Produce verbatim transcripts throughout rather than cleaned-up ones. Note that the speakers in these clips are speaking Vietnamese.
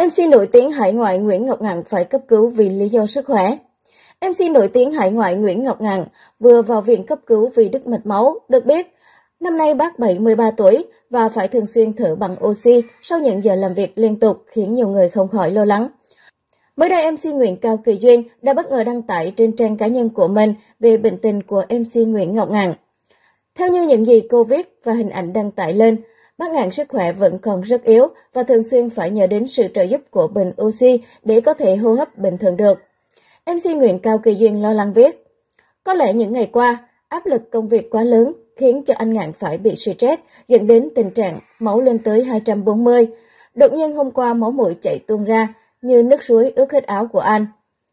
em xê nổi tiếng hải ngoại Nguyễn Ngọc Ngạn phải cấp cứu vì lý do sức khỏe. em xê nổi tiếng hải ngoại Nguyễn Ngọc Ngạn vừa vào viện cấp cứu vì đứt mạch máu. Được biết, năm nay bác bảy mươi ba tuổi và phải thường xuyên thở bằng oxy sau những giờ làm việc liên tục khiến nhiều người không khỏi lo lắng. Mới đây, em xê Nguyễn Cao Kỳ Duyên đã bất ngờ đăng tải trên trang cá nhân của mình về bệnh tình của em xê Nguyễn Ngọc Ngạn. Theo như những gì cô viết và hình ảnh đăng tải lên, bác Ngạn sức khỏe vẫn còn rất yếu và thường xuyên phải nhờ đến sự trợ giúp của bình oxy để có thể hô hấp bình thường được. em xê Nguyễn Cao Kỳ Duyên lo lắng viết, có lẽ những ngày qua, áp lực công việc quá lớn khiến cho anh Ngạn phải bị stress dẫn đến tình trạng máu lên tới hai trăm bốn mươi. Đột nhiên hôm qua máu mũi chảy tuôn ra như nước suối ướt hết áo của anh.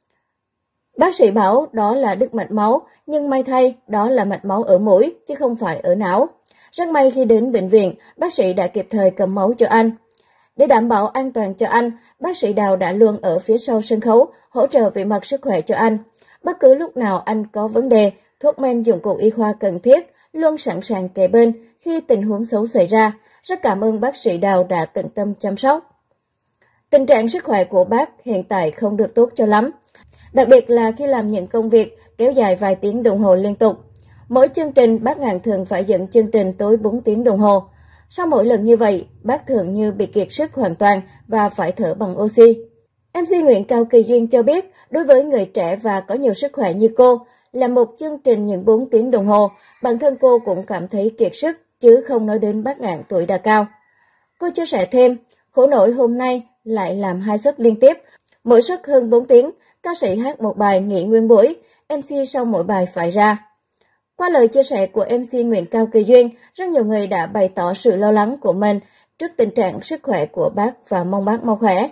Bác sĩ bảo đó là đứt mạch máu, nhưng may thay đó là mạch máu ở mũi chứ không phải ở não. Rất may khi đến bệnh viện, bác sĩ đã kịp thời cầm máu cho anh. Để đảm bảo an toàn cho anh, bác sĩ Đào đã luôn ở phía sau sân khấu, hỗ trợ về mặt sức khỏe cho anh. Bất cứ lúc nào anh có vấn đề, thuốc men dụng cụ y khoa cần thiết, luôn sẵn sàng kề bên khi tình huống xấu xảy ra. Rất cảm ơn bác sĩ Đào đã tận tâm chăm sóc. Tình trạng sức khỏe của bác hiện tại không được tốt cho lắm, đặc biệt là khi làm những công việc kéo dài vài tiếng đồng hồ liên tục. Mỗi chương trình, bác Ngạn thường phải dẫn chương trình tối bốn tiếng đồng hồ. Sau mỗi lần như vậy, bác thường như bị kiệt sức hoàn toàn và phải thở bằng oxy. em xê Nguyễn Cao Kỳ Duyên cho biết, đối với người trẻ và có nhiều sức khỏe như cô, làm một chương trình những bốn tiếng đồng hồ, bản thân cô cũng cảm thấy kiệt sức, chứ không nói đến bác Ngạn tuổi đã cao. Cô chia sẻ thêm, khổ nổi hôm nay lại làm hai suất liên tiếp, mỗi suất hơn bốn tiếng, ca sĩ hát một bài nghỉ nguyên buổi, em xê sau mỗi bài phải ra. Qua lời chia sẻ của em xê Nguyễn Cao Kỳ Duyên, rất nhiều người đã bày tỏ sự lo lắng của mình trước tình trạng sức khỏe của bác và mong bác mau khỏe.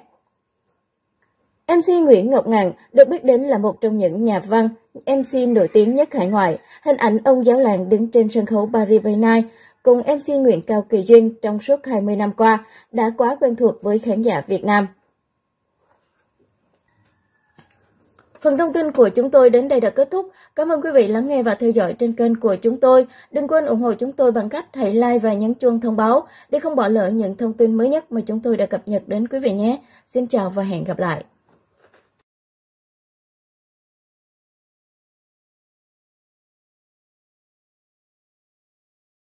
em xê Nguyễn Ngọc Ngạn được biết đến là một trong những nhà văn, em xê nổi tiếng nhất hải ngoại. Hình ảnh ông giáo làng đứng trên sân khấu Paris by Night cùng em xê Nguyễn Cao Kỳ Duyên trong suốt hai mươi năm qua đã quá quen thuộc với khán giả Việt Nam. Phần thông tin của chúng tôi đến đây đã kết thúc. Cảm ơn quý vị lắng nghe và theo dõi trên kênh của chúng tôi. Đừng quên ủng hộ chúng tôi bằng cách hãy like và nhấn chuông thông báo để không bỏ lỡ những thông tin mới nhất mà chúng tôi đã cập nhật đến quý vị nhé. Xin chào và hẹn gặp lại.